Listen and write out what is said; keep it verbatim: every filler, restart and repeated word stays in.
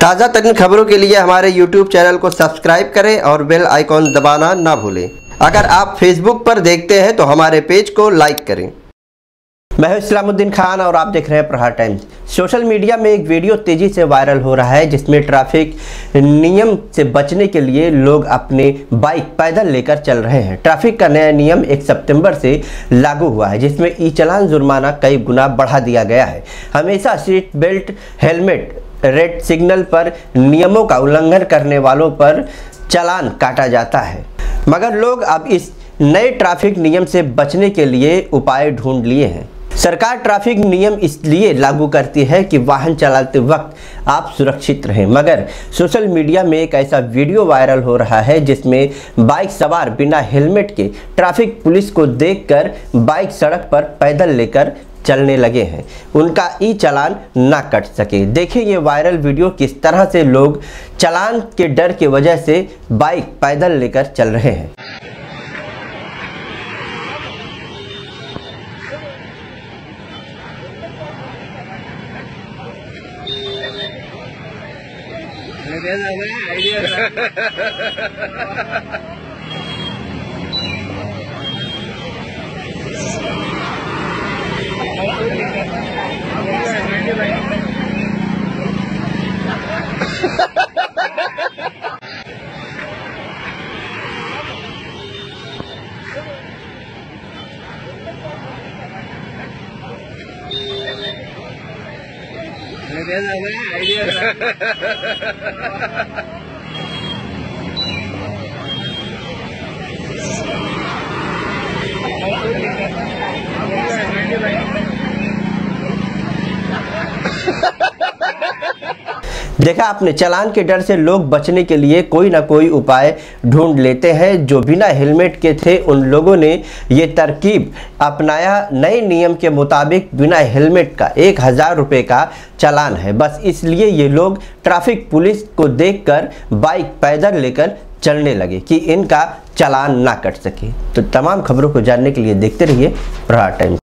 ताज़ा तरीन खबरों के लिए हमारे यूट्यूब चैनल को सब्सक्राइब करें और बेल आइकॉन दबाना ना भूलें। अगर आप फेसबुक पर देखते हैं तो हमारे पेज को लाइक करें। मैं हूं इस्लामुद्दीन खान और आप देख रहे हैं प्रहार टाइम्स। सोशल मीडिया में एक वीडियो तेज़ी से वायरल हो रहा है जिसमें ट्रैफिक नियम से बचने के लिए लोग अपने बाइक पैदल लेकर चल रहे हैं। ट्रैफिक का नया नियम एक सितंबर से लागू हुआ है जिसमें ई चालान जुर्माना कई गुना बढ़ा दिया गया है। हमेशा seat belt, helmet, red signal पर नियमों का उल्लंघन करने वालों पर चालान काटा जाता है, मगर लोग अब इस नए ट्रैफिक नियम से बचने के लिए उपाय ढूंढ लिए हैं। सरकार ट्रैफिक नियम इसलिए लागू करती है कि वाहन चलाते वक्त आप सुरक्षित रहें, मगर सोशल मीडिया में एक ऐसा वीडियो वायरल हो रहा है जिसमें बाइक सवार बिना हेलमेट के ट्रैफिक पुलिस को देखकर बाइक सड़क पर पैदल लेकर चलने लगे हैं, उनका ई चालान ना कट सके। देखिए ये वायरल वीडियो किस तरह से लोग चालान के डर की वजह से बाइक पैदल लेकर चल रहे हैं। देखा आपने, चालान के डर से लोग बचने के लिए कोई ना कोई उपाय ढूंढ लेते हैं। जो बिना हेलमेट के थे उन लोगों ने ये तरकीब अपनाया। नए नियम के मुताबिक बिना हेलमेट का एक हज़ार रुपये का चालान है। बस इसलिए ये लोग ट्रैफिक पुलिस को देखकर बाइक पैदल लेकर चलने लगे कि इनका चालान ना कट सके। तो तमाम खबरों को जानने के लिए देखते रहिए प्रहार टाइम्स।